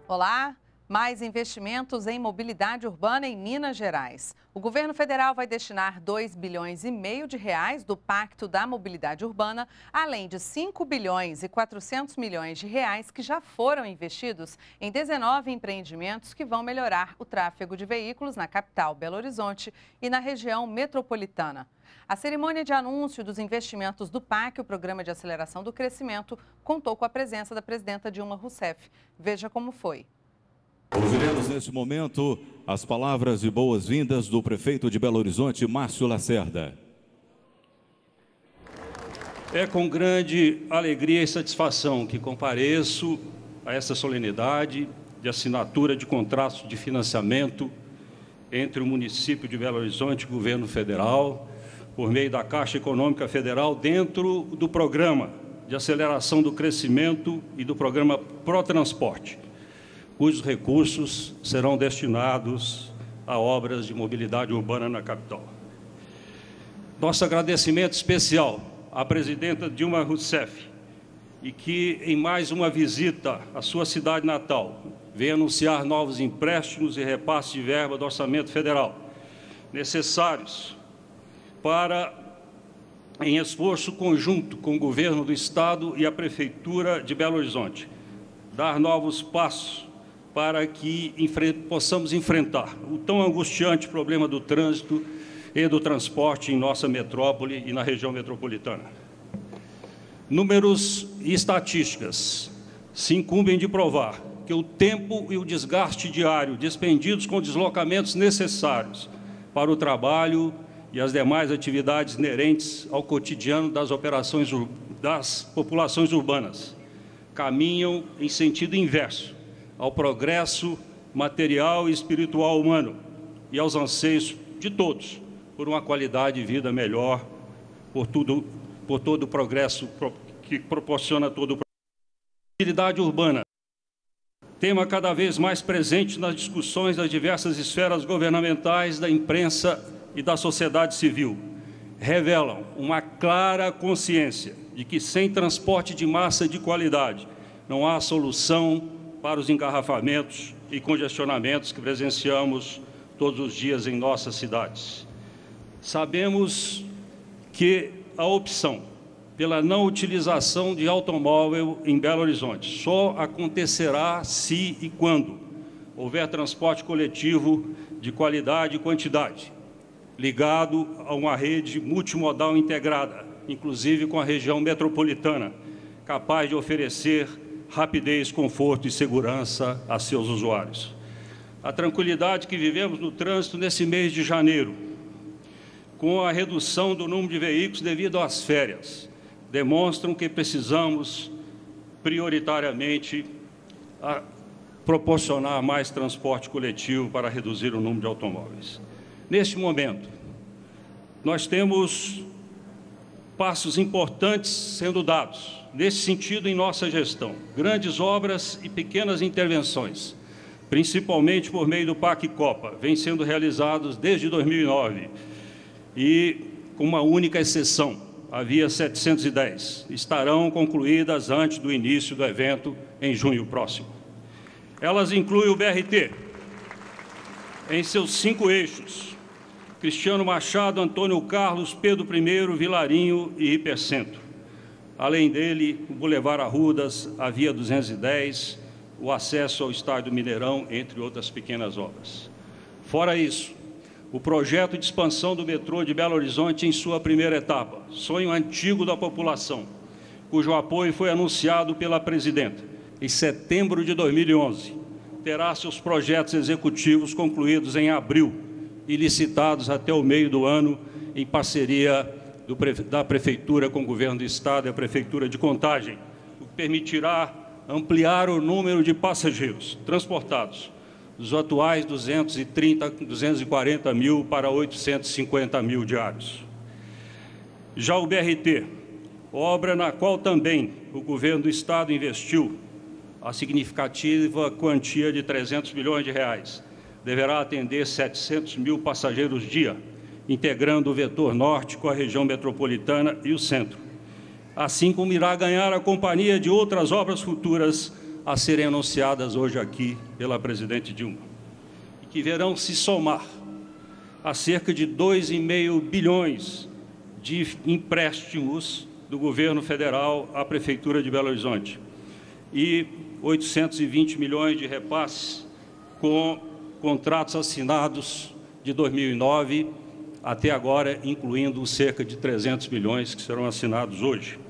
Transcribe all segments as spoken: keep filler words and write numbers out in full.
Olá, mais investimentos em mobilidade urbana em Minas Gerais. O governo federal vai destinar dois bilhões e meio de reais do Pacto da Mobilidade Urbana, além de cinco bilhões e quatrocentos milhões de reais que já foram investidos em dezenove empreendimentos que vão melhorar o tráfego de veículos na capital, Belo Horizonte, e na região metropolitana. A cerimônia de anúncio dos investimentos do P A C, o Programa de Aceleração do Crescimento, contou com a presença da presidenta Dilma Rousseff. Veja como foi. Ouviremos neste momento as palavras de boas-vindas do prefeito de Belo Horizonte, Márcio Lacerda. É com grande alegria e satisfação que compareço a essa solenidade de assinatura de contrato de financiamento entre o município de Belo Horizonte e o governo federal, por meio da Caixa Econômica Federal, dentro do Programa de Aceleração do Crescimento e do Programa Protransporte, cujos recursos serão destinados a obras de mobilidade urbana na capital. Nosso agradecimento especial à presidenta Dilma Rousseff, e que, em mais uma visita à sua cidade natal, vem anunciar novos empréstimos e repasses de verba do Orçamento Federal, necessários para, em esforço conjunto com o Governo do Estado e a Prefeitura de Belo Horizonte, dar novos passos para que enfre- possamos enfrentar o tão angustiante problema do trânsito e do transporte em nossa metrópole e na região metropolitana. Números e estatísticas se incumbem de provar que o tempo e o desgaste diário despendidos com deslocamentos necessários para o trabalho e as demais atividades inerentes ao cotidiano das operações das populações urbanas caminham em sentido inverso ao progresso material e espiritual humano e aos anseios de todos por uma qualidade de vida melhor, por, tudo, por todo o progresso que proporciona todo o progresso. Mobilidade urbana, tema cada vez mais presente nas discussões das diversas esferas governamentais, da imprensa e da sociedade civil, revelam uma clara consciência de que sem transporte de massa de qualidade não há solução para os engarrafamentos e congestionamentos que presenciamos todos os dias em nossas cidades. Sabemos que a opção pela não utilização de automóvel em Belo Horizonte só acontecerá se e quando houver transporte coletivo de qualidade e quantidade, ligado a uma rede multimodal integrada, inclusive com a região metropolitana, capaz de oferecer rapidez, conforto e segurança a seus usuários. A tranquilidade que vivemos no trânsito nesse mês de janeiro, com a redução do número de veículos devido às férias, demonstram que precisamos prioritariamente a proporcionar mais transporte coletivo para reduzir o número de automóveis. Neste momento, nós temos passos importantes sendo dados nesse sentido em nossa gestão, grandes obras e pequenas intervenções, principalmente por meio do P A C Copa, vêm sendo realizados desde dois mil e nove e, com uma única exceção, havia setecentos e dez, estarão concluídas antes do início do evento em junho próximo. Elas incluem o B R T em seus cinco eixos: Cristiano Machado, Antônio Carlos, Pedro I, Vilarinho e Hipercentro. Além dele, o Boulevard Arrudas, a Via duzentos e dez, o acesso ao Estádio Mineirão, entre outras pequenas obras. Fora isso, o projeto de expansão do metrô de Belo Horizonte em sua primeira etapa, sonho antigo da população, cujo apoio foi anunciado pela presidenta em setembro de dois mil e onze, terá seus projetos executivos concluídos em abril e licitados até o meio do ano em parceria do, da Prefeitura com o Governo do Estado e a Prefeitura de Contagem, o que permitirá ampliar o número de passageiros transportados dos atuais duzentos e trinta, duzentos e quarenta mil para oitocentos e cinquenta mil diários. Já o B R T, obra na qual também o Governo do Estado investiu a significativa quantia de trezentos milhões de reais, deverá atender setecentos mil passageiros dia, integrando o vetor norte com a região metropolitana e o centro, assim como irá ganhar a companhia de outras obras futuras a serem anunciadas hoje aqui pela presidente Dilma, e que verão se somar a cerca de dois vírgula cinco bilhões de empréstimos do governo federal à Prefeitura de Belo Horizonte e oitocentos e vinte milhões de repasses com contratos assinados de dois mil e nove até agora, incluindo cerca de trezentos milhões que serão assinados hoje.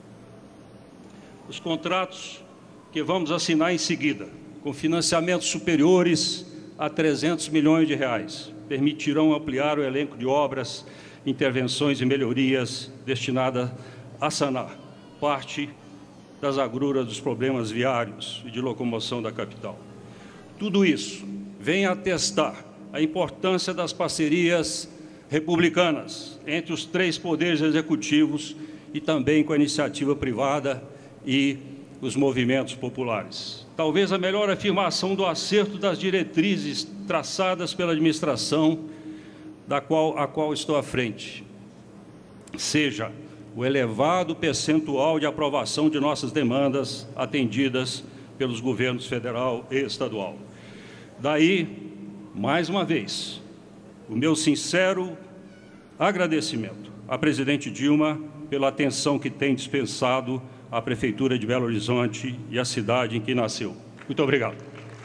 Os contratos que vamos assinar em seguida, com financiamentos superiores a trezentos milhões de reais, permitirão ampliar o elenco de obras, intervenções e melhorias destinadas a sanar parte das agruras dos problemas viários e de locomoção da capital. Tudo isso vem atestar a importância das parcerias republicanas entre os três poderes executivos e também com a iniciativa privada e os movimentos populares. Talvez a melhor afirmação do acerto das diretrizes traçadas pela administração da qual, a qual estou à frente seja o elevado percentual de aprovação de nossas demandas atendidas pelos governos federal e estadual. Daí, mais uma vez, o meu sincero agradecimento à presidente Dilma pela atenção que tem dispensado à Prefeitura de Belo Horizonte e à cidade em que nasceu. Muito obrigado.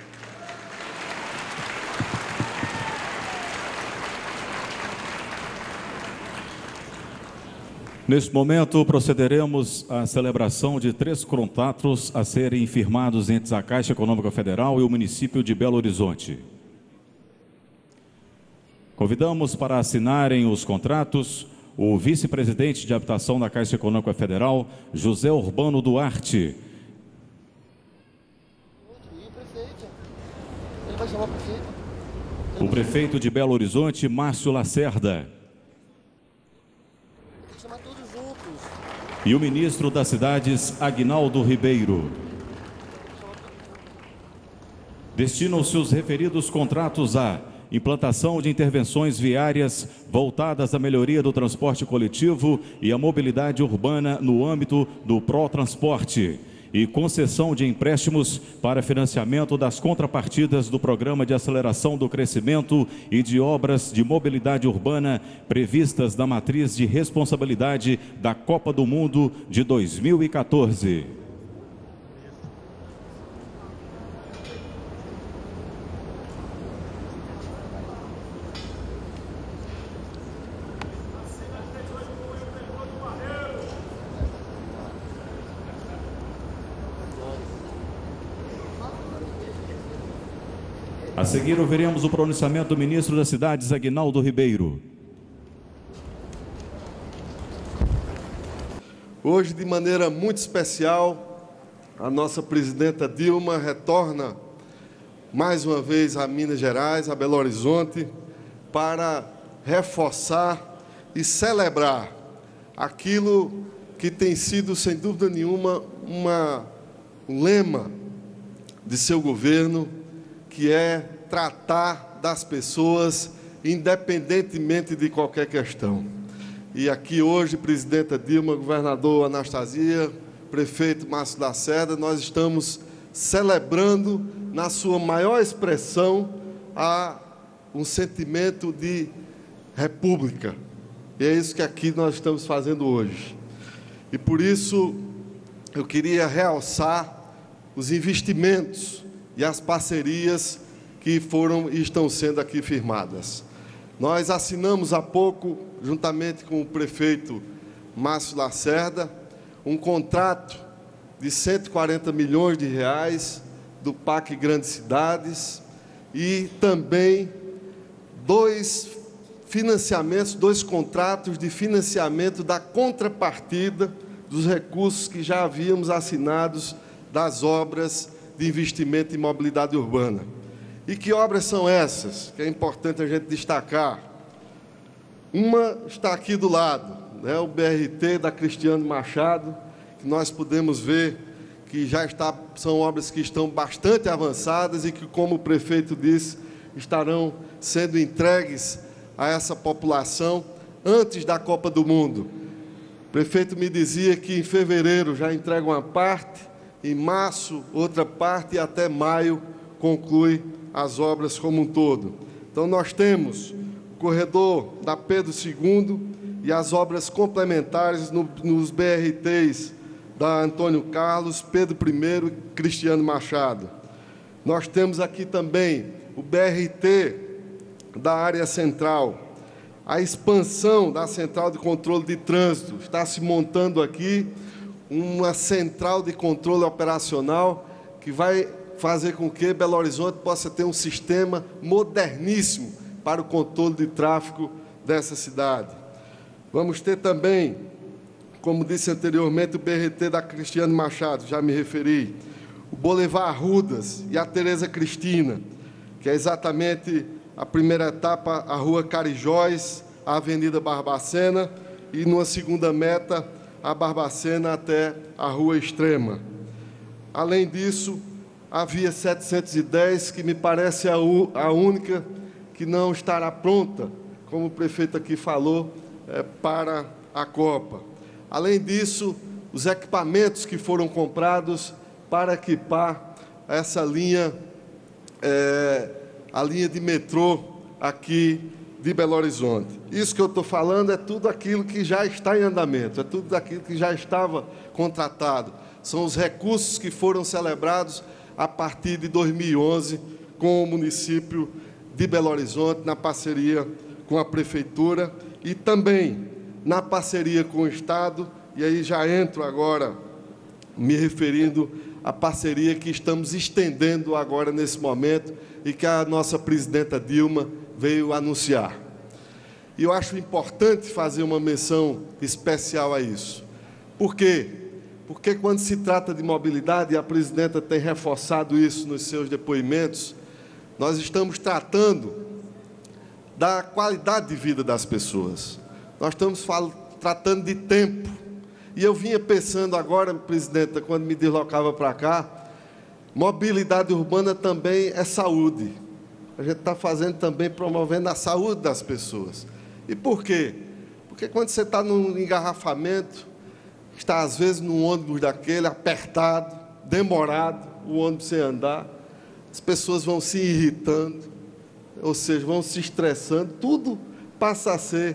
Neste momento, procederemos à celebração de três contratos a serem firmados entre a Caixa Econômica Federal e o município de Belo Horizonte. Convidamos para assinarem os contratos o vice-presidente de habitação da Caixa Econômica Federal, José Urbano Duarte. O prefeito de Belo Horizonte, Márcio Lacerda. E o ministro das Cidades, Aguinaldo Ribeiro. Destinam-se os referidos contratos a implantação de intervenções viárias voltadas à melhoria do transporte coletivo e à mobilidade urbana no âmbito do Protransporte e concessão de empréstimos para financiamento das contrapartidas do Programa de Aceleração do Crescimento e de obras de mobilidade urbana previstas na matriz de responsabilidade da Copa do Mundo de dois mil e quatorze. A seguir, ouviremos o pronunciamento do ministro das Cidades, Aguinaldo Ribeiro. Hoje, de maneira muito especial, a nossa presidenta Dilma retorna mais uma vez a Minas Gerais, a Belo Horizonte, para reforçar e celebrar aquilo que tem sido, sem dúvida nenhuma, uma, um lema de seu governo, que é tratar das pessoas independentemente de qualquer questão. E aqui hoje, presidenta Dilma, governador Anastasia, prefeito Márcio Lacerda, nós estamos celebrando, na sua maior expressão, a um sentimento de república. E é isso que aqui nós estamos fazendo hoje. E por isso, eu queria realçar os investimentos e as parcerias que foram e estão sendo aqui firmadas. Nós assinamos há pouco, juntamente com o prefeito Márcio Lacerda, um contrato de cento e quarenta milhões de reais do P A C Grandes Cidades e também dois financiamentos, dois contratos de financiamento da contrapartida dos recursos que já havíamos assinados das obras de investimento em mobilidade urbana. E que obras são essas? Que é importante a gente destacar. Uma está aqui do lado, né, o B R T da Cristiano Machado, que nós podemos ver que já está, são obras que estão bastante avançadas e que, como o prefeito disse, estarão sendo entregues a essa população antes da Copa do Mundo. O prefeito me dizia que em fevereiro já entrega uma parte em março, outra parte, e até maio conclui as obras como um todo. Então, nós temos o corredor da Pedro segundo e as obras complementares no, nos B R Ts da Antônio Carlos, Pedro primeiro e Cristiano Machado. Nós temos aqui também o B R T da área central, a expansão da central de controle de trânsito. Está se montando aqui uma central de controle operacional que vai fazer com que Belo Horizonte possa ter um sistema moderníssimo para o controle de tráfego dessa cidade. Vamos ter também, como disse anteriormente, o B R T da Cristiano Machado, já me referi, o Boulevard Arrudas e a Tereza Cristina, que é exatamente a primeira etapa, a Rua Carijóis, a Avenida Barbacena, e numa segunda meta, a Barbacena até a Rua Extrema. Além disso, a Via setecentos e dez, que me parece a, a única que não estará pronta, como o prefeito aqui falou, é, para a Copa. Além disso, os equipamentos que foram comprados para equipar essa linha, é, a linha de metrô aqui de Belo Horizonte. Isso que eu estou falando é tudo aquilo que já está em andamento, é tudo aquilo que já estava contratado. São os recursos que foram celebrados a partir de dois mil e onze com o município de Belo Horizonte, na parceria com a Prefeitura e também na parceria com o Estado, e aí já entro agora me referindo à parceria que estamos estendendo agora nesse momento e que a nossa presidenta Dilma veio anunciar. E eu acho importante fazer uma menção especial a isso. Por quê? Porque quando se trata de mobilidade, e a presidenta tem reforçado isso nos seus depoimentos, nós estamos tratando da qualidade de vida das pessoas. Nós estamos tratando de tempo. E eu vinha pensando agora, presidenta, quando me deslocava para cá, mobilidade urbana também é saúde. A gente está fazendo também, promovendo a saúde das pessoas. E por quê? Porque quando você está num engarrafamento, está às vezes num ônibus daquele, apertado, demorado, o ônibus sem andar, as pessoas vão se irritando, ou seja, vão se estressando, tudo passa a ser,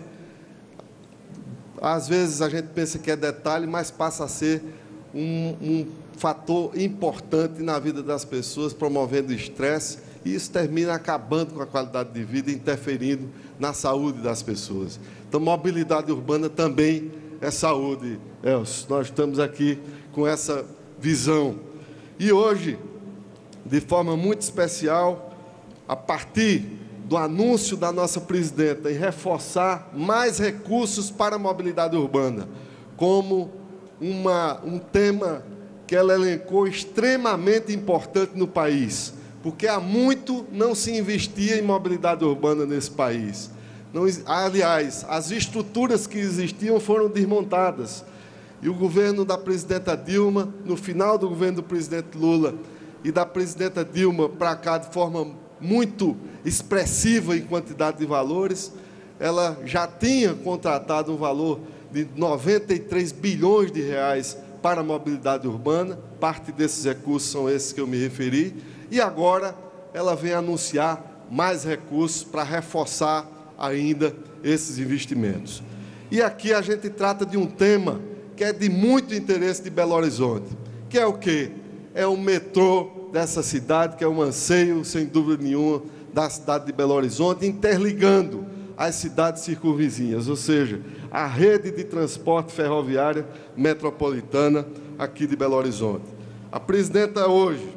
às vezes a gente pensa que é detalhe, mas passa a ser um, um fator importante na vida das pessoas, promovendo estresse, e isso termina acabando com a qualidade de vida, interferindo na saúde das pessoas. Então, mobilidade urbana também é saúde, Elcio. Nós estamos aqui com essa visão. E hoje, de forma muito especial, a partir do anúncio da nossa presidenta em reforçar mais recursos para a mobilidade urbana, como uma, um tema que ela elencou extremamente importante no país, porque há muito não se investia em mobilidade urbana nesse país. Não, aliás, as estruturas que existiam foram desmontadas. E o governo da presidenta Dilma, no final do governo do presidente Lula e da presidenta Dilma para cá, de forma muito expressiva em quantidade de valores, ela já tinha contratado um valor de noventa e três bilhões de reais para a mobilidade urbana, parte desses recursos são esses que eu me referi, e agora ela vem anunciar mais recursos para reforçar ainda esses investimentos. E aqui a gente trata de um tema que é de muito interesse de Belo Horizonte, que é o quê? É o metrô dessa cidade, que é um anseio, sem dúvida nenhuma, da cidade de Belo Horizonte, interligando as cidades circunvizinhas, ou seja, a rede de transporte ferroviária metropolitana aqui de Belo Horizonte. A presidenta hoje,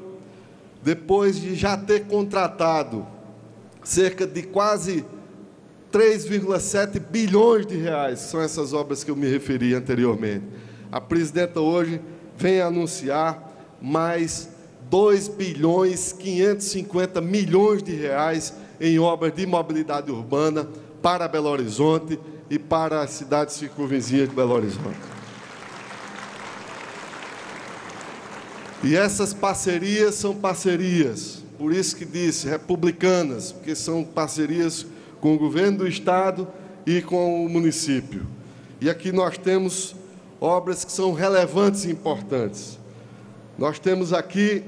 depois de já ter contratado cerca de quase três vírgula sete bilhões de reais, que são essas obras que eu me referi anteriormente, a presidenta hoje vem anunciar mais dois bilhões quinhentos e cinquenta milhões de reais em obras de mobilidade urbana para Belo Horizonte e para as cidades circunvizinhas de Belo Horizonte. E essas parcerias são parcerias, por isso que disse, republicanas, porque são parcerias com o governo do Estado e com o município. E aqui nós temos obras que são relevantes e importantes. Nós temos aqui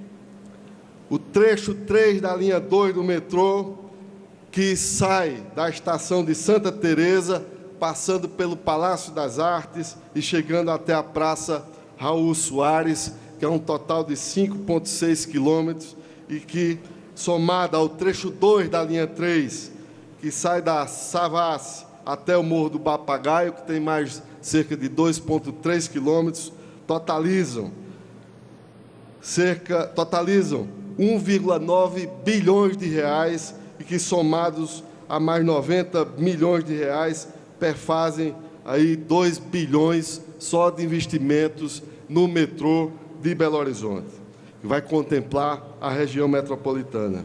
o trecho três da linha dois do metrô, que sai da estação de Santa Teresa, passando pelo Palácio das Artes e chegando até a Praça Raul Soares, que é um total de cinco vírgula seis quilômetros, e que, somada ao trecho dois da linha três, que sai da Savassi até o Morro do Papagaio, que tem mais cerca de dois vírgula três quilômetros, totalizam, cerca, totalizam um vírgula nove bilhões de reais, e que, somados a mais noventa milhões de reais, perfazem aí dois bilhões só de investimentos no metrô de Belo Horizonte, que vai contemplar a região metropolitana.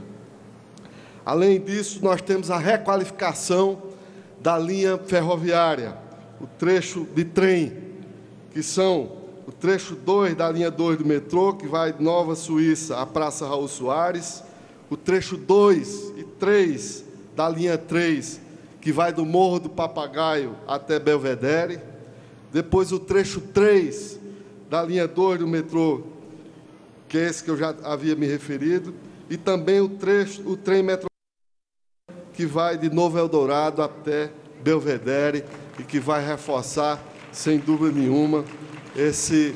Além disso, nós temos a requalificação da linha ferroviária, o trecho de trem, que são o trecho dois da linha dois do metrô, que vai de Nova Suíça à Praça Raul Soares, o trecho dois e três da linha três, que vai do Morro do Papagaio até Belvedere, depois o trecho três da linha dois do metrô, que é esse que eu já havia me referido, e também o, trecho, o trem metropolitano, que vai de Novo Eldorado até Belvedere, e que vai reforçar, sem dúvida nenhuma, esse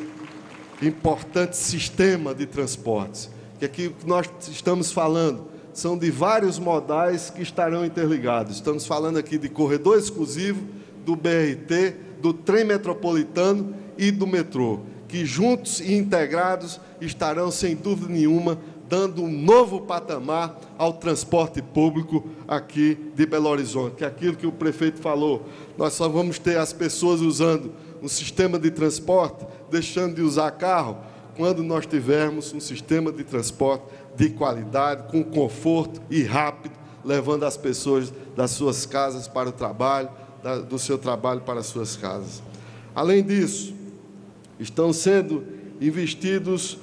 importante sistema de transportes. Que aqui que nós estamos falando são de vários modais que estarão interligados. Estamos falando aqui de corredor exclusivo, do B R T, do trem metropolitano e do metrô, que juntos e integrados estarão, sem dúvida nenhuma, dando um novo patamar ao transporte público aqui de Belo Horizonte, que é aquilo que o prefeito falou. Nós só vamos ter as pessoas usando um sistema de transporte, deixando de usar carro, quando nós tivermos um sistema de transporte de qualidade, com conforto e rápido, levando as pessoas das suas casas para o trabalho, da, do seu trabalho para as suas casas. Além disso, estão sendo investidos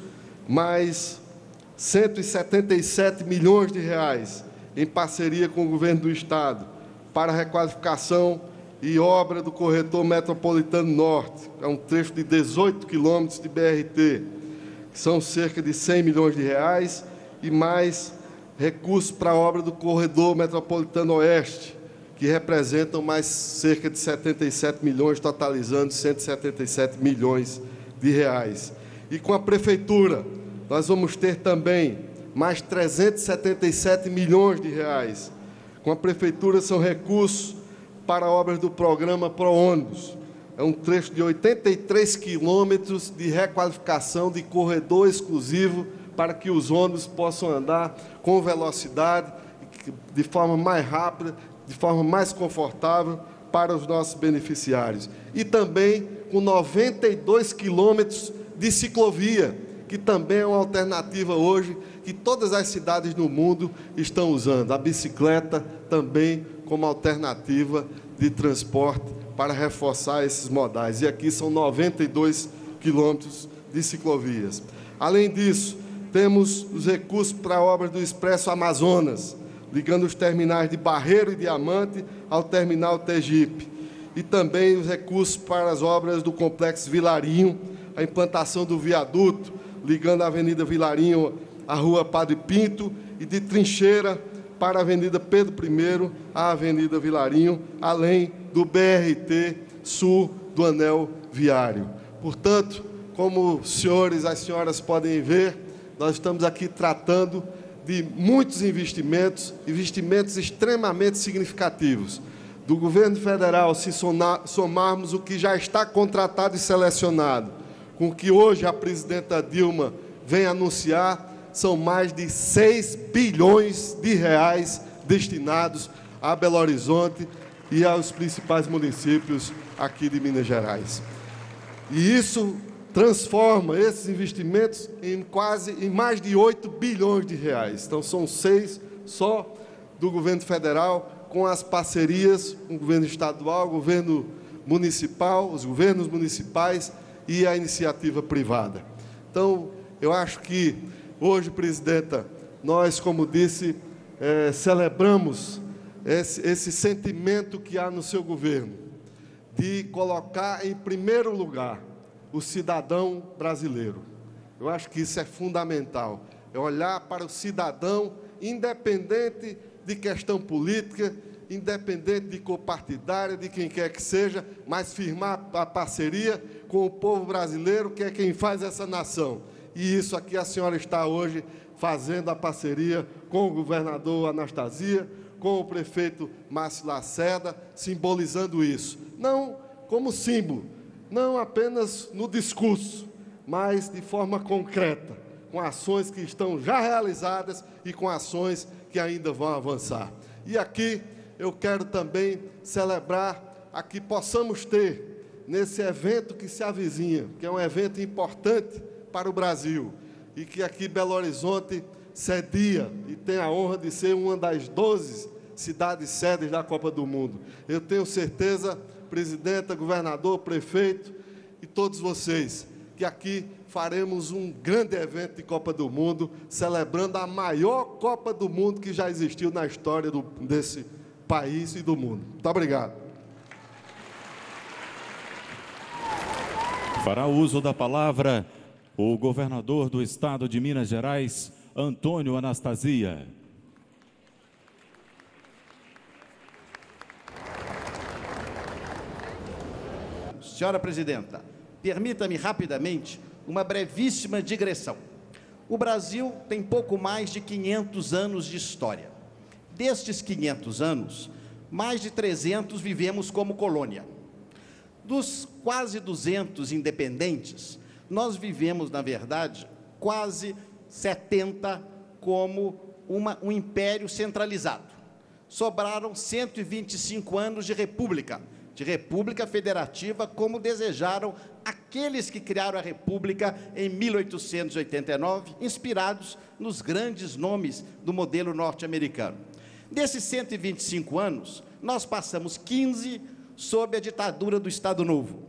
mais cento e setenta e sete milhões de reais em parceria com o governo do Estado para a requalificação e obra do corredor metropolitano norte. É um trecho de dezoito quilômetros de B R T, que são cerca de cem milhões de reais, e mais recursos para a obra do corredor metropolitano oeste, que representam mais cerca de setenta e sete milhões, totalizando cento e setenta e sete milhões de reais. E com a Prefeitura, nós vamos ter também mais trezentos e setenta e sete milhões de reais. Com a Prefeitura são recursos para obras do programa ProOnibus. É um trecho de oitenta e três quilômetros de requalificação de corredor exclusivo para que os ônibus possam andar com velocidade, de forma mais rápida, de forma mais confortável para os nossos beneficiários. E também com noventa e dois quilômetros de ciclovia, que também é uma alternativa hoje que todas as cidades no mundo estão usando. A bicicleta também como alternativa de transporte para reforçar esses modais. E aqui são noventa e dois quilômetros de ciclovias. Além disso, temos os recursos para obras do Expresso Amazonas, ligando os terminais de Barreiro e Diamante ao terminal Tegipe. E também os recursos para as obras do Complexo Vilarinho, a implantação do viaduto, ligando a Avenida Vilarinho à Rua Padre Pinto, e de Trincheira para a Avenida Pedro primeiro à Avenida Vilarinho, além do B R T Sul do Anel Viário. Portanto, como os senhores e as senhoras podem ver, nós estamos aqui tratando de muitos investimentos, investimentos extremamente significativos. Do governo federal, se somarmos o que já está contratado e selecionado, com o que hoje a presidenta Dilma vem anunciar, são mais de seis bilhões de reais destinados a Belo Horizonte e aos principais municípios aqui de Minas Gerais. E isso transforma esses investimentos em quase em mais de oito bilhões de reais. Então, são seis só do governo federal, com as parcerias com o governo estadual, o governo municipal, os governos municipais e a iniciativa privada. Então, eu acho que hoje, presidenta, nós, como disse, é, celebramos esse, esse sentimento que há no seu governo, de colocar em primeiro lugar o cidadão brasileiro. Eu acho que isso é fundamental, é olhar para o cidadão, independente de questão política, independente de cor partidária, de quem quer que seja, mas firmar a parceria com o povo brasileiro, que é quem faz essa nação. E isso aqui a senhora está hoje fazendo a parceria com o governador Anastasia, com o prefeito Márcio Lacerda, simbolizando isso. Não como símbolo, não apenas no discurso, mas de forma concreta, com ações que estão já realizadas e com ações que ainda vão avançar. E aqui eu quero também celebrar a que possamos ter, nesse evento que se avizinha, que é um evento importante para o Brasil, e que aqui Belo Horizonte cedia e tem a honra de ser uma das doze cidades sedes da Copa do Mundo. Eu tenho certeza, presidenta, governador, prefeito e todos vocês, que aqui faremos um grande evento de Copa do Mundo, celebrando a maior Copa do Mundo que já existiu na história do, desse país e do mundo. Muito obrigado. Fará uso da palavra o governador do estado de Minas Gerais, Antônio Anastasia. Senhora Presidenta, permita-me rapidamente uma brevíssima digressão. O Brasil tem pouco mais de quinhentos anos de história. Destes quinhentos anos, mais de trezentos vivemos como colônia. Dos quase duzentos independentes, nós vivemos, na verdade, quase setenta como uma, um império centralizado. Sobraram cento e vinte e cinco anos de república, de república federativa, como desejaram aqueles que criaram a república em mil oitocentos e oitenta e nove, inspirados nos grandes nomes do modelo norte-americano. Desses cento e vinte e cinco anos, nós passamos quinze sob a ditadura do Estado Novo,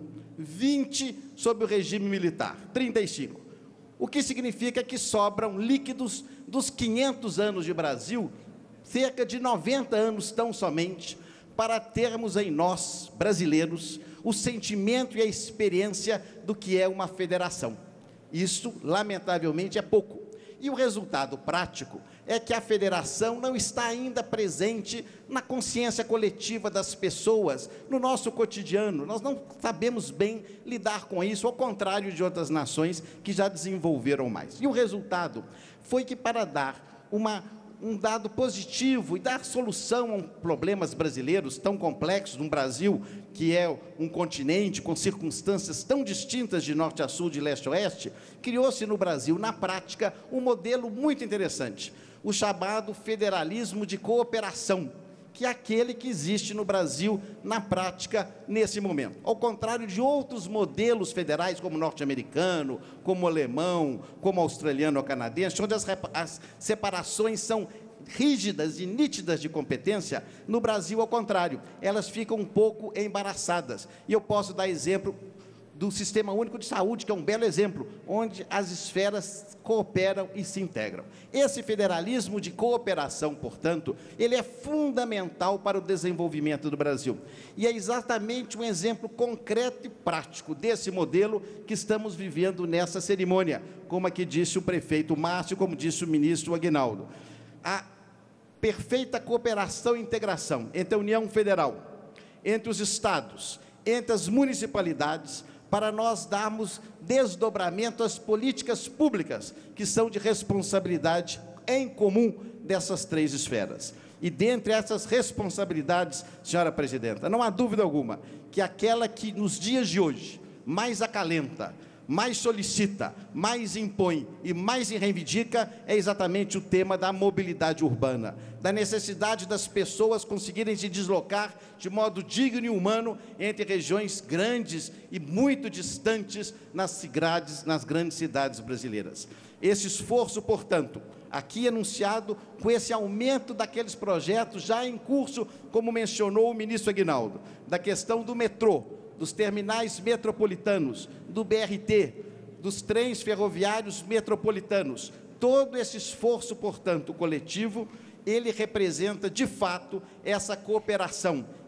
vinte sob o regime militar, trinta e cinco. O que significa que sobram líquidos dos quinhentos anos de Brasil, cerca de noventa anos tão somente, para termos em nós, brasileiros, o sentimento e a experiência do que é uma federação. Isso, lamentavelmente, é pouco. E o resultado prático é que a federação não está ainda presente na consciência coletiva das pessoas, no nosso cotidiano. Nós não sabemos bem lidar com isso, ao contrário de outras nações que já desenvolveram mais. E o resultado foi que, para dar uma um dado positivo e dar solução a problemas brasileiros tão complexos, num Brasil que é um continente com circunstâncias tão distintas de norte a sul, de leste a oeste, criou-se no Brasil, na prática, um modelo muito interessante, o chamado federalismo de cooperação, que é aquele que existe no Brasil, na prática, nesse momento. Ao contrário de outros modelos federais, como o norte-americano, como o alemão, como o australiano ou canadense, onde as, as separações são rígidas e nítidas de competência, no Brasil, ao contrário, elas ficam um pouco embaraçadas. E eu posso dar exemplo do Sistema Único de Saúde, que é um belo exemplo, onde as esferas cooperam e se integram. Esse federalismo de cooperação, portanto, ele é fundamental para o desenvolvimento do Brasil. E é exatamente um exemplo concreto e prático desse modelo que estamos vivendo nessa cerimônia, como aqui disse o prefeito Márcio, como disse o ministro Aguinaldo. A perfeita cooperação e integração entre a União Federal, entre os estados, entre as municipalidades, para nós darmos desdobramento às políticas públicas, que são de responsabilidade em comum dessas três esferas. E dentre essas responsabilidades, senhora presidenta, não há dúvida alguma que aquela que nos dias de hoje mais acalenta, mais solicita, mais impõe e mais reivindica é exatamente o tema da mobilidade urbana, da necessidade das pessoas conseguirem se deslocar de modo digno e humano entre regiões grandes e muito distantes nas cidades, nas grandes cidades brasileiras. Esse esforço, portanto, aqui anunciado com esse aumento daqueles projetos já em curso, como mencionou o ministro Aguinaldo, da questão do metrô, dos terminais metropolitanos, do B R T, dos trens ferroviários metropolitanos. Todo esse esforço, portanto, coletivo, ele representa, de fato, essa cooperação,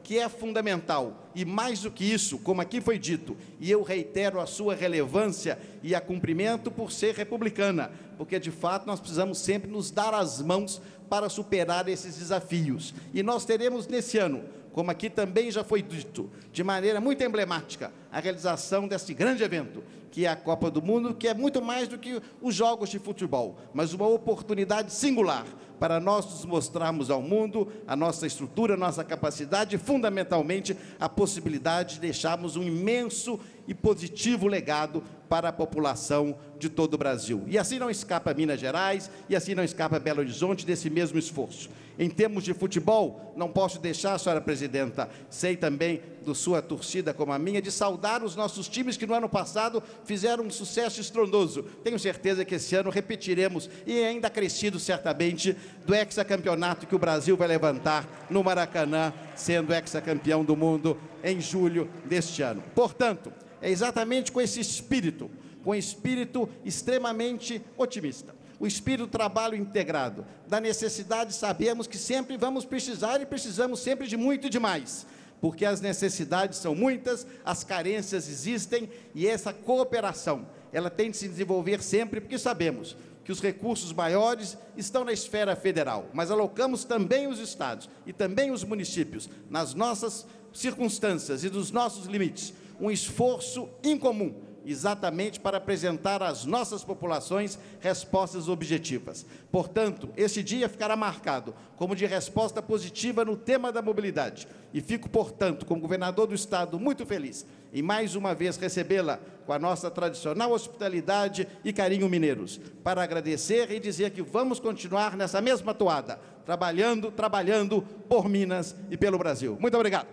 que é fundamental, e mais do que isso, como aqui foi dito, e eu reitero a sua relevância e a cumprimento por ser republicana, porque, de fato, nós precisamos sempre nos dar as mãos para superar esses desafios. E nós teremos, nesse ano, como aqui também já foi dito, de maneira muito emblemática, a realização desse grande evento, que é a Copa do Mundo, que é muito mais do que os jogos de futebol, mas uma oportunidade singular para nós nos mostrarmos ao mundo a nossa estrutura, a nossa capacidade e, fundamentalmente, a possibilidade de deixarmos um imenso e positivo legado para a população de todo o Brasil. E assim não escapa Minas Gerais, e assim não escapa Belo Horizonte desse mesmo esforço. Em termos de futebol, não posso deixar, senhora presidenta, sei também da sua torcida como a minha, de saudar os nossos times que no ano passado fizeram um sucesso estrondoso. Tenho certeza que esse ano repetiremos, e ainda crescido certamente, do hexacampeonato que o Brasil vai levantar no Maracanã, sendo hexacampeão do mundo em julho deste ano. Portanto, é exatamente com esse espírito, com um espírito extremamente otimista, o espírito do trabalho integrado, da necessidade, sabemos que sempre vamos precisar e precisamos sempre de muito e de mais, porque as necessidades são muitas, as carências existem e essa cooperação, ela tem de se desenvolver sempre, porque sabemos que os recursos maiores estão na esfera federal, mas alocamos também os estados e também os municípios, nas nossas circunstâncias e dos nossos limites, um esforço incomum, exatamente para apresentar às nossas populações respostas objetivas. Portanto, esse dia ficará marcado como de resposta positiva no tema da mobilidade. E fico, portanto, como governador do Estado, muito feliz em mais uma vez recebê-la com a nossa tradicional hospitalidade e carinho mineiros, para agradecer e dizer que vamos continuar nessa mesma toada, trabalhando, trabalhando por Minas e pelo Brasil. Muito obrigado.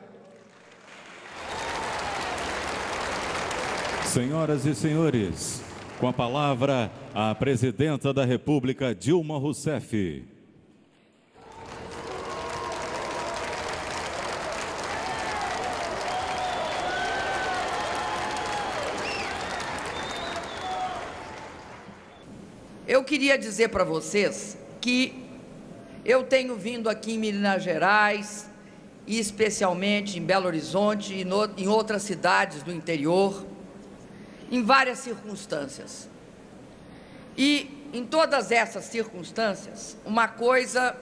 Senhoras e senhores, com a palavra, a presidenta da República, Dilma Rousseff. Eu queria dizer para vocês que eu tenho vindo aqui em Minas Gerais, e especialmente em Belo Horizonte e no, em outras cidades do interior, em várias circunstâncias. E, em todas essas circunstâncias, uma coisa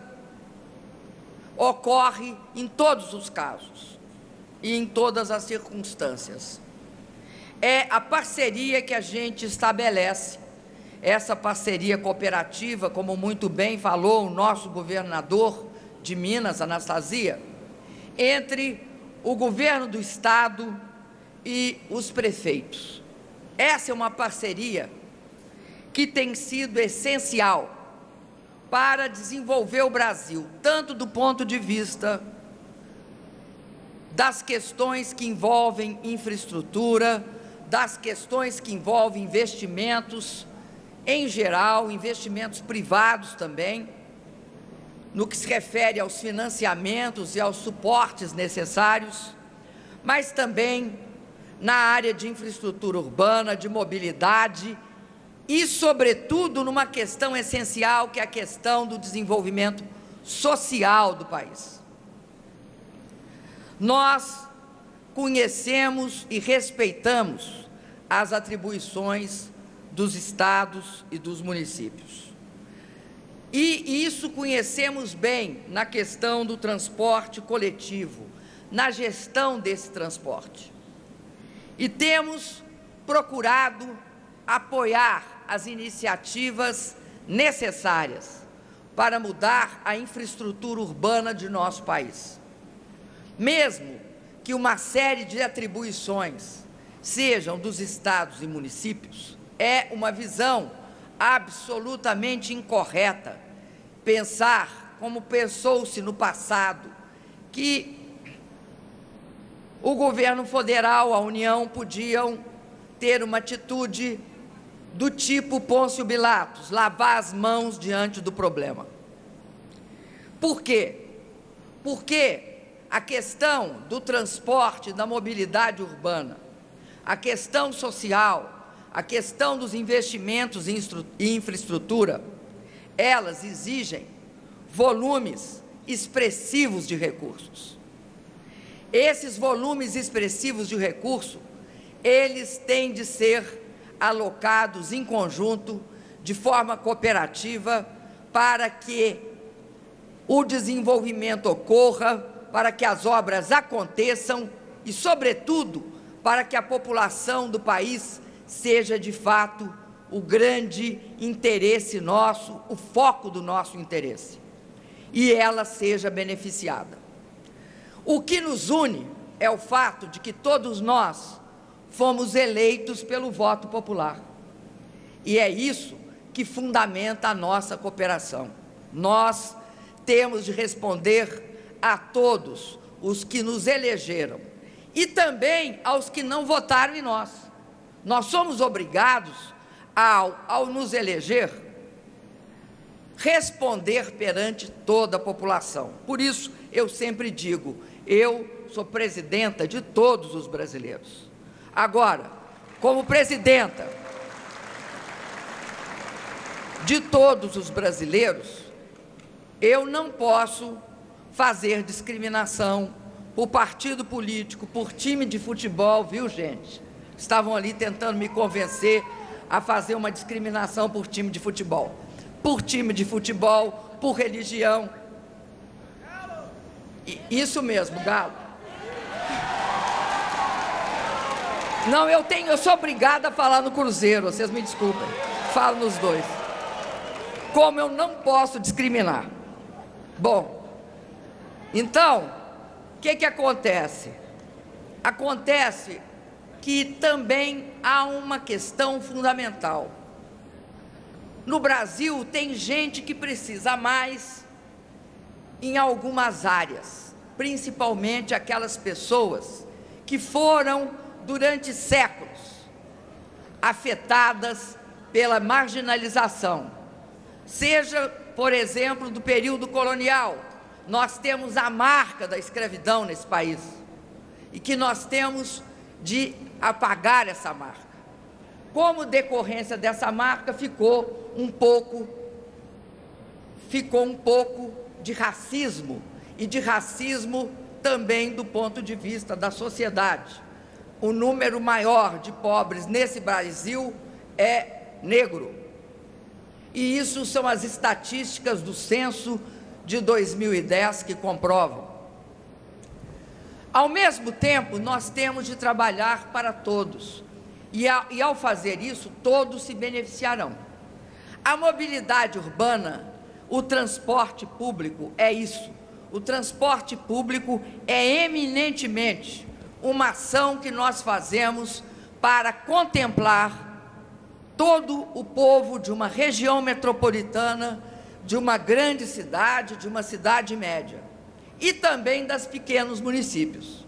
ocorre em todos os casos e em todas as circunstâncias. É a parceria que a gente estabelece, essa parceria cooperativa, como muito bem falou o nosso governador de Minas, Anastasia, entre o governo do Estado e os prefeitos. Essa é uma parceria que tem sido essencial para desenvolver o Brasil, tanto do ponto de vista das questões que envolvem infraestrutura, das questões que envolvem investimentos, em geral, investimentos privados também, no que se refere aos financiamentos e aos suportes necessários, mas também na área de infraestrutura urbana, de mobilidade e, sobretudo, numa questão essencial, que é a questão do desenvolvimento social do país. Nós conhecemos e respeitamos as atribuições dos estados e dos municípios. E isso conhecemos bem na questão do transporte coletivo, na gestão desse transporte. E temos procurado apoiar as iniciativas necessárias para mudar a infraestrutura urbana de nosso país. Mesmo que uma série de atribuições sejam dos estados e municípios, é uma visão absolutamente incorreta pensar, como pensou-se no passado, que o governo federal, a União, podiam ter uma atitude do tipo Pôncio Pilatos, lavar as mãos diante do problema. Por quê? Porque a questão do transporte, da mobilidade urbana, a questão social, a questão dos investimentos em infraestrutura, elas exigem volumes expressivos de recursos. esses volumes expressivos de recurso, eles têm de ser alocados em conjunto, de forma cooperativa, para que o desenvolvimento ocorra, para que as obras aconteçam e, sobretudo, para que a população do país seja, de fato, o grande interesse nosso, o foco do nosso interesse, e ela seja beneficiada. O que nos une é o fato de que todos nós fomos eleitos pelo voto popular, e é isso que fundamenta a nossa cooperação. Nós temos de responder a todos os que nos elegeram e também aos que não votaram em nós. Nós somos obrigados, ao, ao nos eleger, responder perante toda a população. Por isso, eu sempre digo, eu sou presidenta de todos os brasileiros. Agora, como presidenta de todos os brasileiros, eu não posso fazer discriminação por partido político, por time de futebol, viu, gente? Estavam ali tentando me convencer a fazer uma discriminação por time de futebol. Por time de futebol, por religião. E isso mesmo, Galo. Não, eu tenho, eu sou obrigada a falar no Cruzeiro, vocês me desculpem. Falo nos dois. Como eu não posso discriminar. Bom, então, o que que acontece? Acontece que também há uma questão fundamental. No Brasil, tem gente que precisa mais em algumas áreas, principalmente aquelas pessoas que foram, durante séculos, afetadas pela marginalização. Seja, por exemplo, do período colonial, nós temos a marca da escravidão nesse país, e que nós temos de apagar essa marca. Como decorrência dessa marca, ficou um pouco, ficou um pouco de racismo, e de racismo também do ponto de vista da sociedade. O número maior de pobres nesse Brasil é negro. E isso são as estatísticas do censo de dois mil e dez que comprovam. Ao mesmo tempo, nós temos de trabalhar para todos, e, a, e ao fazer isso, todos se beneficiarão. A mobilidade urbana, o transporte público é isso. O transporte público é eminentemente uma ação que nós fazemos para contemplar todo o povo de uma região metropolitana, de uma grande cidade, de uma cidade média, e também das pequenos municípios.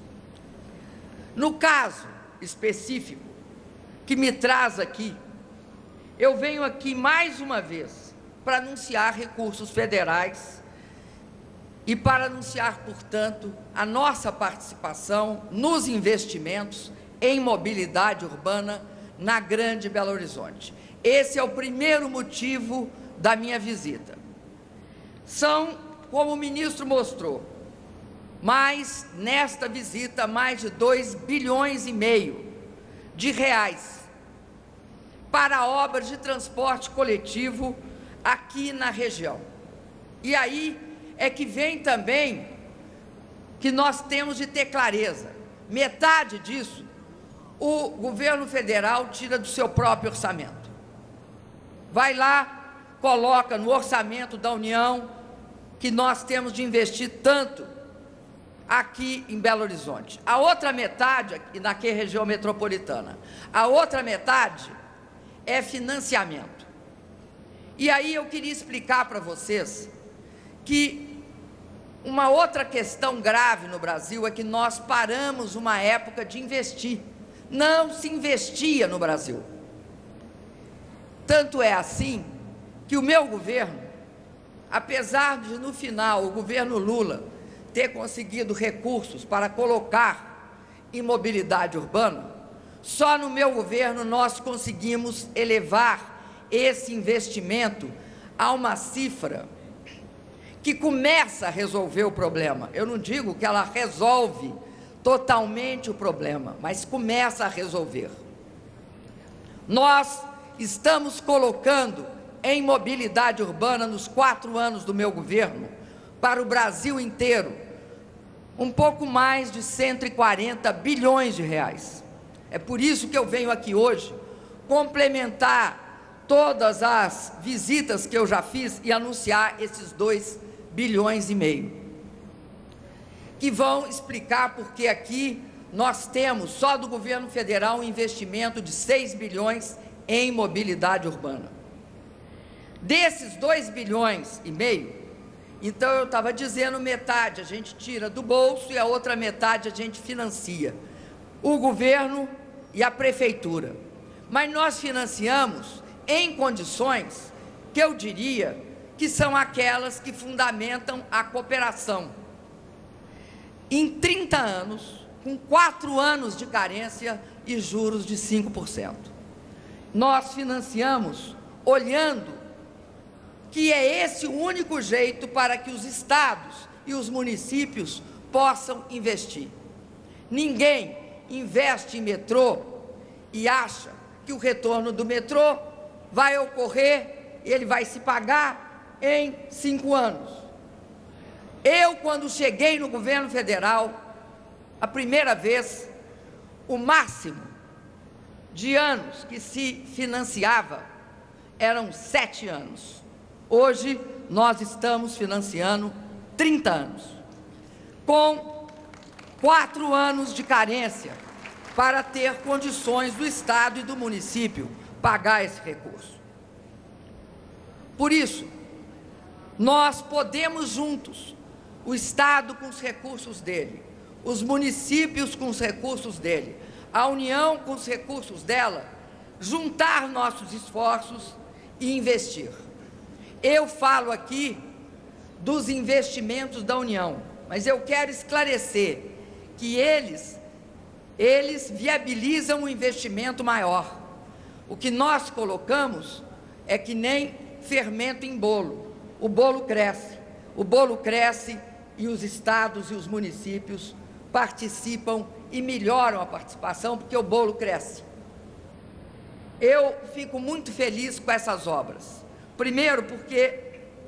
No caso específico que me traz aqui, eu venho aqui mais uma vez para anunciar recursos federais e para anunciar, portanto, a nossa participação nos investimentos em mobilidade urbana na Grande Belo Horizonte. Esse é o primeiro motivo da minha visita. São, como o ministro mostrou, mais, nesta visita, mais de dois bilhões e meio de reais para obras de transporte coletivo aqui na região. E aí é que vem também que nós temos de ter clareza. Metade disso o governo federal tira do seu próprio orçamento. Vai lá, coloca no orçamento da União que nós temos de investir tanto aqui em Belo Horizonte. A outra metade, aqui na região metropolitana, a outra metade é financiamento. E aí eu queria explicar para vocês que uma outra questão grave no Brasil é que nós paramos uma época de investir. Não se investia no Brasil. Tanto é assim que o meu governo, apesar de no final o governo Lula ter conseguido recursos para colocar em mobilidade urbana, só no meu governo nós conseguimos elevar esse investimento a uma cifra que começa a resolver o problema. Eu não digo que ela resolve totalmente o problema, mas começa a resolver. Nós estamos colocando em mobilidade urbana, nos quatro anos do meu governo, para o Brasil inteiro, um pouco mais de cento e quarenta bilhões de reais. É por isso que eu venho aqui hoje complementar todas as visitas que eu já fiz e anunciar esses dois bilhões e meio, que vão explicar porque aqui nós temos, só do governo federal, um investimento de seis bilhões em mobilidade urbana. Desses dois bilhões e meio, então eu estava dizendo, metade a gente tira do bolso e a outra metade a gente financia, o governo e a prefeitura. Mas nós financiamos em condições que eu diria que são aquelas que fundamentam a cooperação. Em trinta anos, com quatro anos de carência e juros de cinco por cento. Nós financiamos olhando que é esse o único jeito para que os estados e os municípios possam investir. Ninguém investe em metrô e acha que o retorno do metrô vai ocorrer, ele vai se pagar em cinco anos. Eu, quando cheguei no governo federal, a primeira vez, o máximo de anos que se financiava eram sete anos. Hoje, nós estamos financiando trinta anos, com quatro anos de carência, para ter condições do Estado e do município pagar esse recurso. Por isso, nós podemos juntos, o Estado com os recursos dele, os municípios com os recursos dele, a União com os recursos dela, juntar nossos esforços e investir. Eu falo aqui dos investimentos da União, mas eu quero esclarecer que eles, eles viabilizam um investimento maior. O que nós colocamos é que nem fermento em bolo. O bolo cresce, o bolo cresce e os estados e os municípios participam e melhoram a participação, porque o bolo cresce. Eu fico muito feliz com essas obras. Primeiro, porque,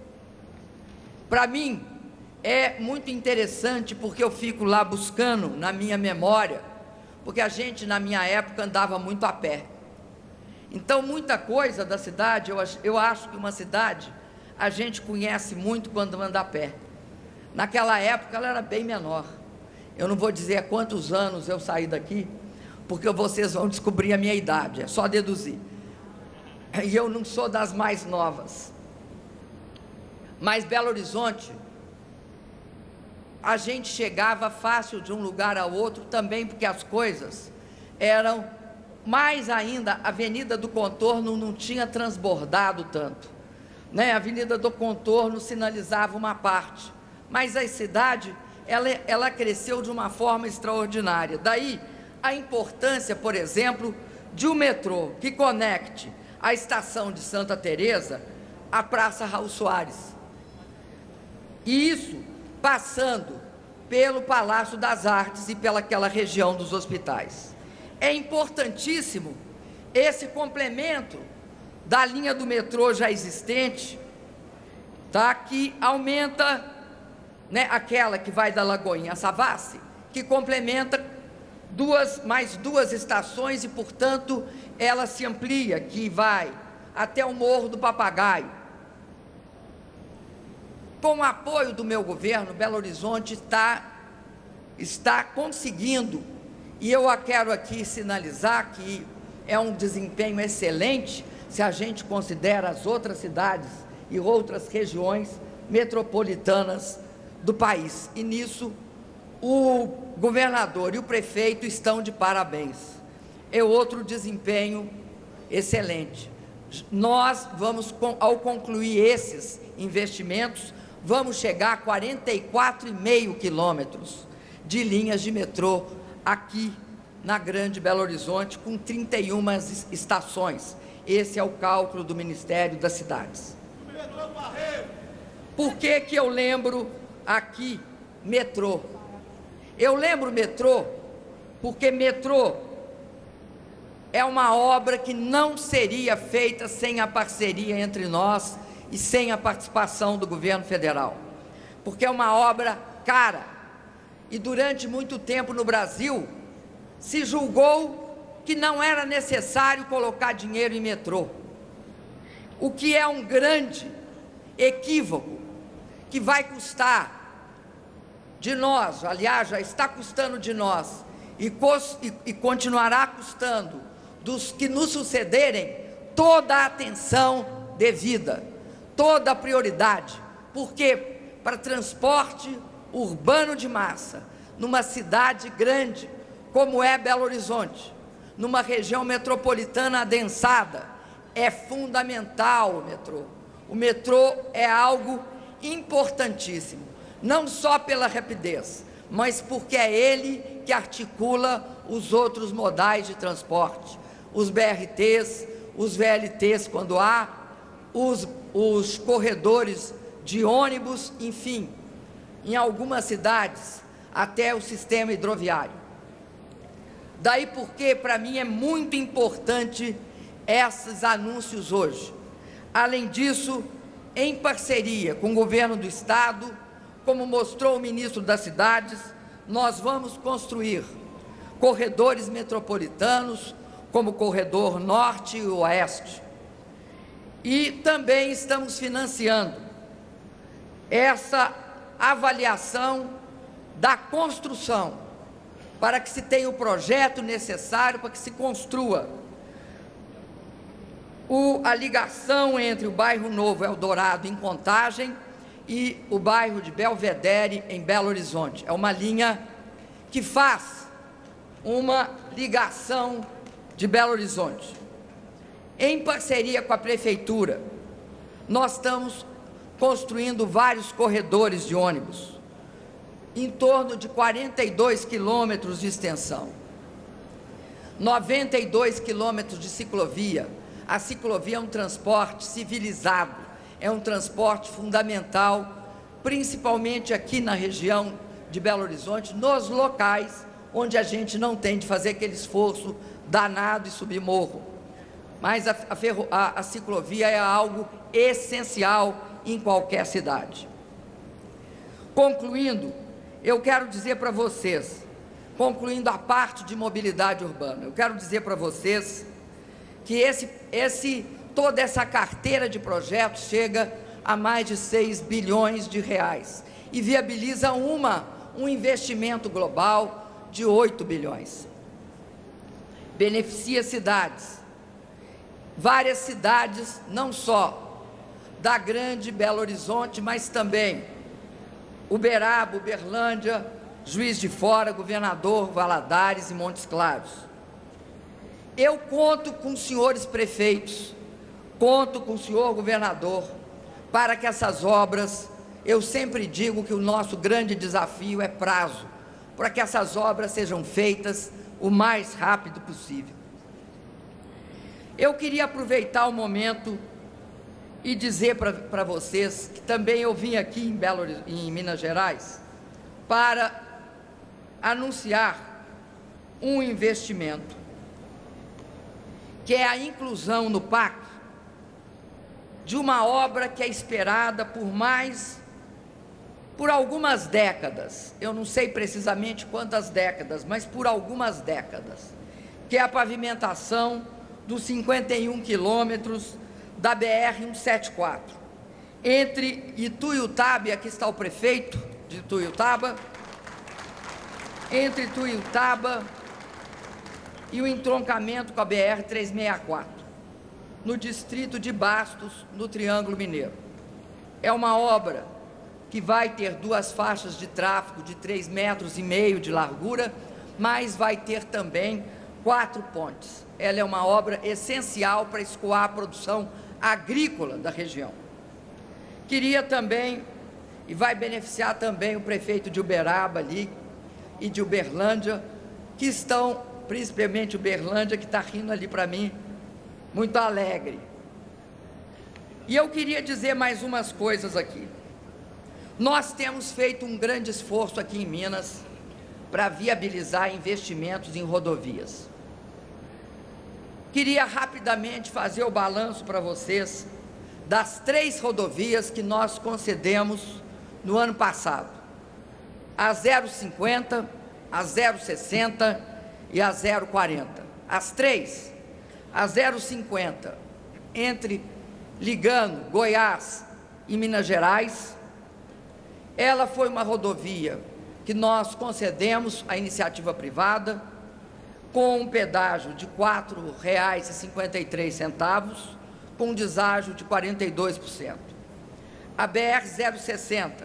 para mim, é muito interessante, porque eu fico lá buscando na minha memória, porque a gente, na minha época, andava muito a pé. Então, muita coisa da cidade, eu, eu acho que uma cidade, a gente conhece muito quando anda a pé. Naquela época, ela era bem menor. Eu não vou dizer há quantos anos eu saí daqui, porque vocês vão descobrir a minha idade, é só deduzir. E eu não sou das mais novas. Mas Belo Horizonte, a gente chegava fácil de um lugar ao outro, também porque as coisas eram, mais ainda, a Avenida do Contorno não tinha transbordado tanto, né? A Avenida do Contorno sinalizava uma parte, mas a cidade, ela, ela cresceu de uma forma extraordinária. Daí a importância, por exemplo, de um metrô que conecte a estação de Santa Teresa à Praça Raul Soares. E isso passando pelo Palácio das Artes e pelaquela região dos hospitais. É importantíssimo esse complemento da linha do metrô já existente, tá? Que aumenta, né, aquela que vai da Lagoinha a Savassi, que complementa duas, mais duas estações e, portanto, ela se amplia, que vai até o Morro do Papagaio. Com o apoio do meu governo, Belo Horizonte está, está conseguindo, e eu quero aqui sinalizar que é um desempenho excelente, se a gente considera as outras cidades e outras regiões metropolitanas do país. E nisso, o governador e o prefeito estão de parabéns. É outro desempenho excelente. Nós vamos, ao concluir esses investimentos, vamos chegar a quarenta e quatro vírgula cinco quilômetros de linhas de metrô aqui na Grande Belo Horizonte, com trinta e uma estações. Esse é o cálculo do Ministério das Cidades. Por que que eu lembro aqui metrô? Eu lembro metrô porque metrô é uma obra que não seria feita sem a parceria entre nós e sem a participação do governo federal, porque é uma obra cara e durante muito tempo no Brasil se julgou que não era necessário colocar dinheiro em metrô, o que é um grande equívoco que vai custar de nós, aliás, já está custando de nós e, e, e continuará custando dos que nos sucederem toda a atenção devida, toda a prioridade, porque para transporte urbano de massa, numa cidade grande como é Belo Horizonte, numa região metropolitana adensada, é fundamental o metrô. O metrô é algo importantíssimo, não só pela rapidez, mas porque é ele que articula os outros modais de transporte, os B R Ts, os V L Ts quando há, os, os corredores de ônibus, enfim, em algumas cidades, até o sistema hidroviário. Daí porque, para mim, é muito importante esses anúncios hoje. Além disso, em parceria com o governo do Estado, como mostrou o ministro das Cidades, nós vamos construir corredores metropolitanos, como o corredor Norte e Oeste. E também estamos financiando essa avaliação da construção, para que se tenha o projeto necessário para que se construa o, a ligação entre o bairro Novo Eldorado, em Contagem, e o bairro de Belvedere, em Belo Horizonte. É uma linha que faz uma ligação de Belo Horizonte. Em parceria com a Prefeitura, nós estamos construindo vários corredores de ônibus, em torno de quarenta e dois quilômetros de extensão, noventa e dois quilômetros de ciclovia. A ciclovia é um transporte civilizado, é um transporte fundamental, principalmente aqui na região de Belo Horizonte, nos locais onde a gente não tem de fazer aquele esforço danado e subir morro. Mas a, a, ferro, a, a ciclovia é algo essencial em qualquer cidade. Concluindo, eu quero dizer para vocês, concluindo a parte de mobilidade urbana, eu quero dizer para vocês que esse, esse, toda essa carteira de projetos chega a mais de seis bilhões de reais e viabiliza uma, um investimento global de oito bilhões. Beneficia cidades, várias cidades, não só da grande Belo Horizonte, mas também Uberaba, Uberlândia, Juiz de Fora, Governador Valadares e Montes Claros. Eu conto com os senhores prefeitos, conto com o senhor governador, para que essas obras, eu sempre digo que o nosso grande desafio é prazo, para que essas obras sejam feitas o mais rápido possível. Eu queria aproveitar o momento e dizer para vocês que também eu vim aqui em, Belo, em Minas Gerais para anunciar um investimento, que é a inclusão no P A C de uma obra que é esperada por mais, por algumas décadas, eu não sei precisamente quantas décadas, mas por algumas décadas, que é a pavimentação dos cinquenta e um quilômetros da B R cento e setenta e quatro, entre Ituiutaba, e aqui está o prefeito de Ituiutaba, entre Ituiutaba e o entroncamento com a B R trezentos e sessenta e quatro, no distrito de Bastos, no Triângulo Mineiro. É uma obra que vai ter duas faixas de tráfego de três metros e meio de largura, mas vai ter também quatro pontes. Ela é uma obra essencial para escoar a produção agrícola da região. Queria também, e vai beneficiar também o prefeito de Uberaba ali, e de Uberlândia, que estão, principalmente Uberlândia, que está rindo ali para mim, muito alegre. E eu queria dizer mais umas coisas aqui. Nós temos feito um grande esforço aqui em Minas para viabilizar investimentos em rodovias. Queria rapidamente fazer o balanço para vocês das três rodovias que nós concedemos no ano passado: a zero cinquenta, a zero sessenta e a zero quarenta. As três, a zero cinquenta, entre ligando Goiás e Minas Gerais, ela foi uma rodovia que nós concedemos à iniciativa privada, com um pedágio de quatro reais e cinquenta e três centavos, com um deságio de quarenta e dois por cento. A B R zero sessenta,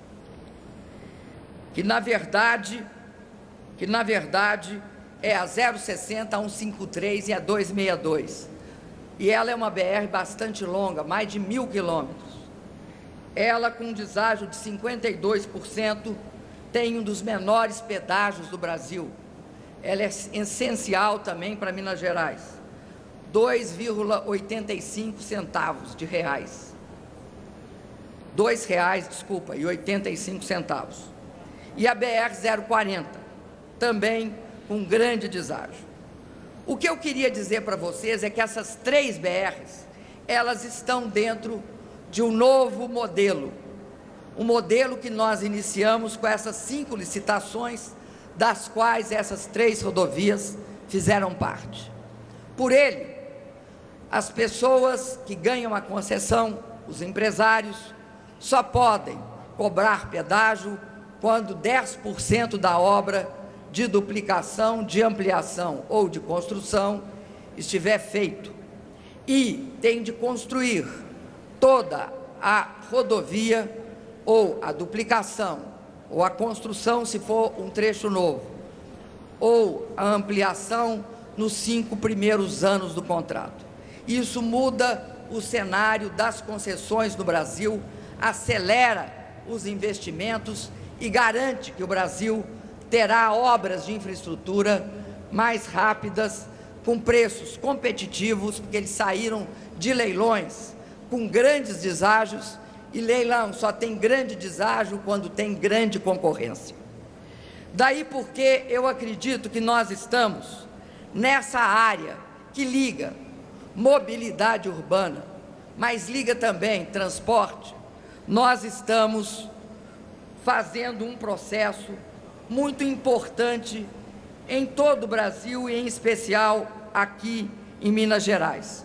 que na verdade, que na verdade é a zero sessenta, a cento e cinquenta e três e a duzentos e sessenta e dois. E ela é uma B R bastante longa, mais de mil quilômetros. Ela, com um deságio de cinquenta e dois por cento, tem um dos menores pedágios do Brasil. Ela é essencial também para Minas Gerais. dois vírgula oitenta e cinco centavos de reais. dois reais, desculpa, e oitenta e cinco centavos. E a B R zero quarenta, também com grande deságio. O que eu queria dizer para vocês é que essas três B Rs, elas estão dentro de um novo modelo, um modelo que nós iniciamos com essas cinco licitações, das quais essas três rodovias fizeram parte. Por ele, as pessoas que ganham a concessão, os empresários, só podem cobrar pedágio quando dez por cento da obra de duplicação, de ampliação ou de construção estiver feito, e tem de construir toda a rodovia, ou a duplicação, ou a construção, se for um trecho novo, ou a ampliação nos cinco primeiros anos do contrato. Isso muda o cenário das concessões no Brasil, acelera os investimentos e garante que o Brasil terá obras de infraestrutura mais rápidas, com preços competitivos, porque eles saíram de leilões com grandes deságios, e leilão só tem grande deságio quando tem grande concorrência. Daí porque eu acredito que nós estamos nessa área que liga mobilidade urbana, mas liga também transporte. Nós estamos fazendo um processo muito importante em todo o Brasil e em especial aqui em Minas Gerais.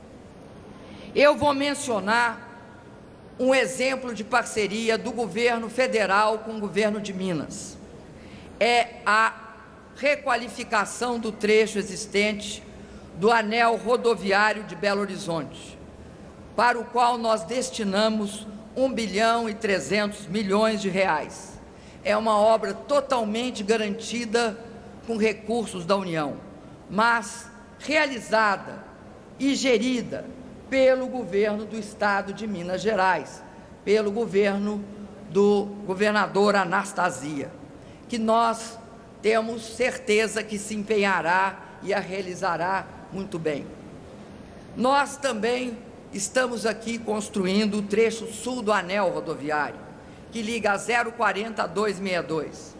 Eu vou mencionar um exemplo de parceria do governo federal com o governo de Minas. É a requalificação do trecho existente do anel rodoviário de Belo Horizonte, para o qual nós destinamos um bilhão e trezentos milhões de reais. É uma obra totalmente garantida com recursos da União, mas realizada e gerida pelo governo do estado de Minas Gerais, pelo governo do governador Anastasia, que nós temos certeza que se empenhará e a realizará muito bem. Nós também estamos aqui construindo o trecho sul do anel rodoviário, que liga a zero quarenta a duzentos e sessenta e dois.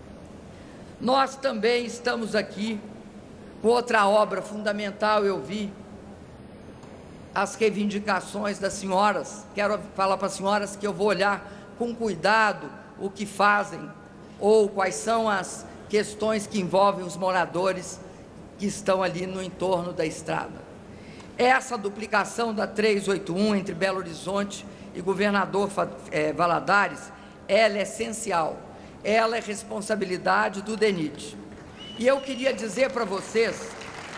Nós também estamos aqui com outra obra fundamental. Eu vi as reivindicações das senhoras, quero falar para as senhoras que eu vou olhar com cuidado o que fazem, ou quais são as questões que envolvem os moradores que estão ali no entorno da estrada. Essa duplicação da trezentos e oitenta e um entre Belo Horizonte e Governador é, Valadares, ela é essencial, ela é responsabilidade do DENIT. E eu queria dizer para vocês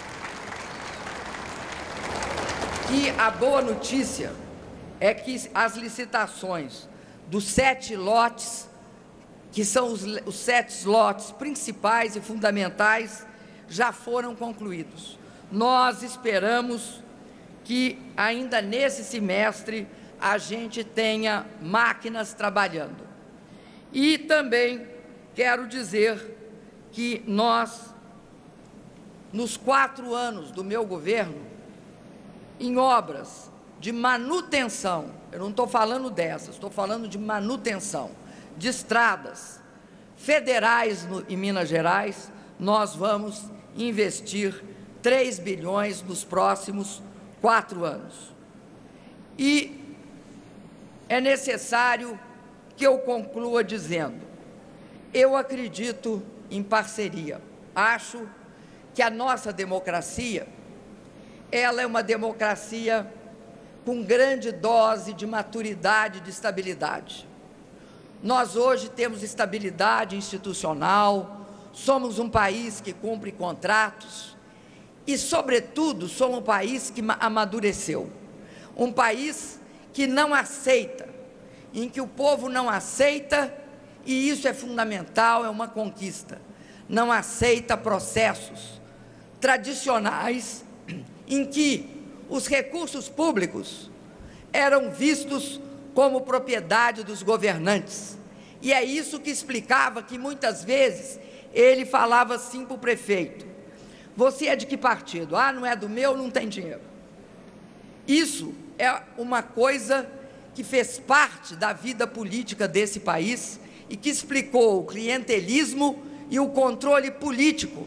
que a boa notícia é que as licitações dos sete lotes, que são os, os sete lotes principais e fundamentais, já foram concluídos. Nós esperamos que ainda nesse semestre a gente tenha máquinas trabalhando. E também quero dizer que nós, nos quatro anos do meu governo, em obras de manutenção, eu não estou falando dessas, estou falando de manutenção de estradas federais no, em Minas Gerais, nós vamos investir três bilhões nos próximos quatro anos. E é necessário que eu conclua dizendo, eu acredito em parceria. Acho que a nossa democracia, ela é uma democracia com grande dose de maturidade e de estabilidade. Nós hoje temos estabilidade institucional, somos um país que cumpre contratos e, sobretudo, somos um país que amadureceu. Um país que não aceita, em que o povo não aceita, e isso é fundamental, é uma conquista, não aceita processos tradicionais em que os recursos públicos eram vistos como propriedade dos governantes. E é isso que explicava que, muitas vezes, ele falava assim para o prefeito: você é de que partido? Ah, não é do meu, não tem dinheiro. Isso é uma coisa que fez parte da vida política desse país e que explicou o clientelismo e o controle político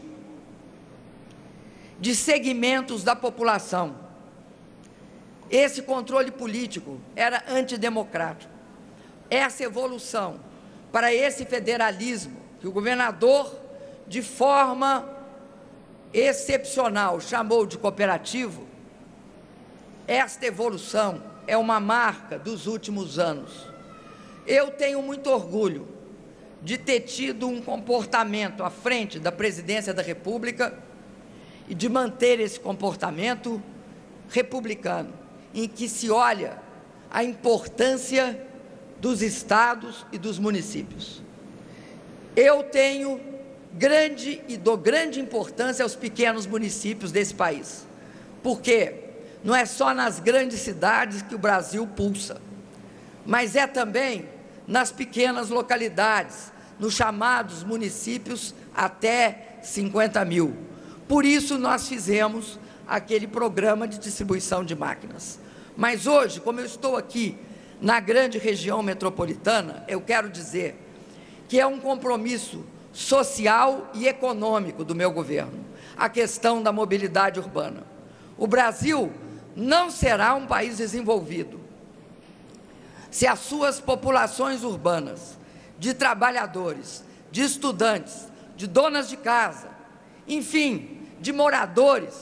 de segmentos da população. Esse controle político era antidemocrático. Essa evolução para esse federalismo, que o governador, de forma excepcional, chamou de cooperativo, esta evolução é uma marca dos últimos anos. Eu tenho muito orgulho de ter tido um comportamento à frente da presidência da República e de manter esse comportamento republicano, em que se olha a importância dos estados e dos municípios. Eu tenho grande e dou grande importância aos pequenos municípios desse país, porque não é só nas grandes cidades que o Brasil pulsa, mas é também nas pequenas localidades, nos chamados municípios até cinquenta mil. Por isso nós fizemos aquele programa de distribuição de máquinas. Mas hoje, como eu estou aqui na grande região metropolitana, eu quero dizer que é um compromisso social e econômico do meu governo, a questão da mobilidade urbana. O Brasil não será um país desenvolvido se as suas populações urbanas, de trabalhadores, de estudantes, de donas de casa, enfim, de moradores,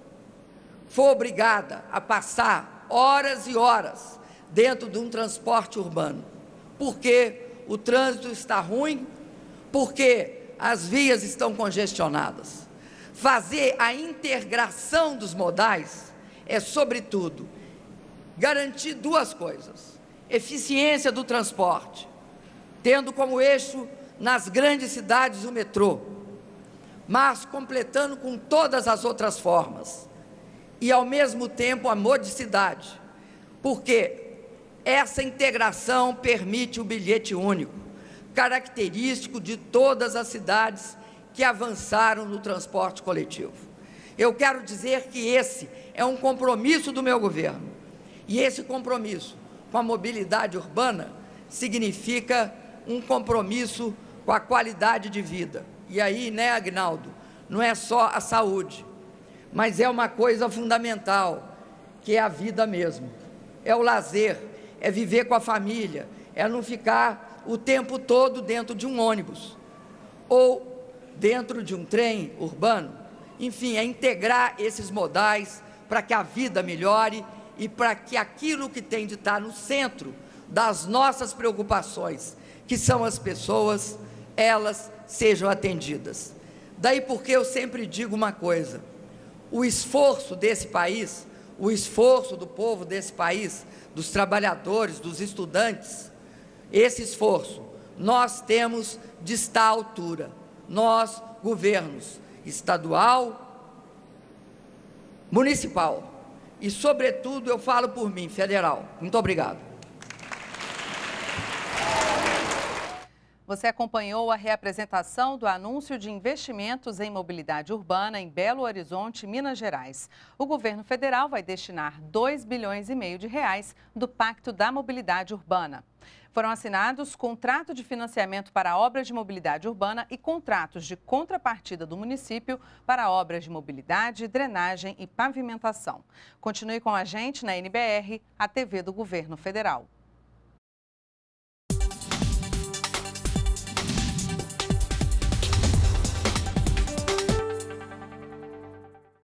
for obrigada a passar horas e horas dentro de um transporte urbano, porque o trânsito está ruim, porque as vias estão congestionadas. Fazer a integração dos modais é, sobretudo, garantir duas coisas: eficiência do transporte, tendo como eixo nas grandes cidades o metrô, mas completando com todas as outras formas, e ao mesmo tempo a modicidade, porque essa integração permite o bilhete único, característico de todas as cidades que avançaram no transporte coletivo. Eu quero dizer que esse é um compromisso do meu governo, e esse compromisso com a mobilidade urbana significa um compromisso com a qualidade de vida. E aí, né, Agnaldo, não é só a saúde, mas é uma coisa fundamental, que é a vida mesmo. É o lazer, é viver com a família, é não ficar o tempo todo dentro de um ônibus ou dentro de um trem urbano. Enfim, é integrar esses modais para que a vida melhore e para que aquilo que tem de estar no centro das nossas preocupações, que são as pessoas, elas sejam atendidas. Daí porque eu sempre digo uma coisa: o esforço desse país, o esforço do povo desse país, dos trabalhadores, dos estudantes, esse esforço nós temos de estar à altura, nós, governos estadual, municipal e, sobretudo, eu falo por mim, federal. Muito obrigado. Você acompanhou a reapresentação do anúncio de investimentos em mobilidade urbana em Belo Horizonte, Minas Gerais. O governo federal vai destinar dois bilhões e meio de reais do Pacto da Mobilidade Urbana. Foram assinados contrato de financiamento para obras de mobilidade urbana e contratos de contrapartida do município para obras de mobilidade, drenagem e pavimentação. Continue com a gente na N B R, a T V do Governo Federal.